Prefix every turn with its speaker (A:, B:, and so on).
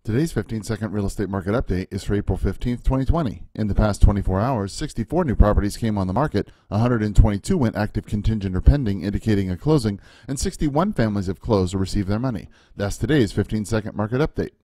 A: Today's 15-second real estate market update is for April 15th, 2020. In the past 24 hours, 64 new properties came on the market, 122 went active contingent or pending, indicating a closing, and 61 families have closed or received their money. That's today's 15-second market update.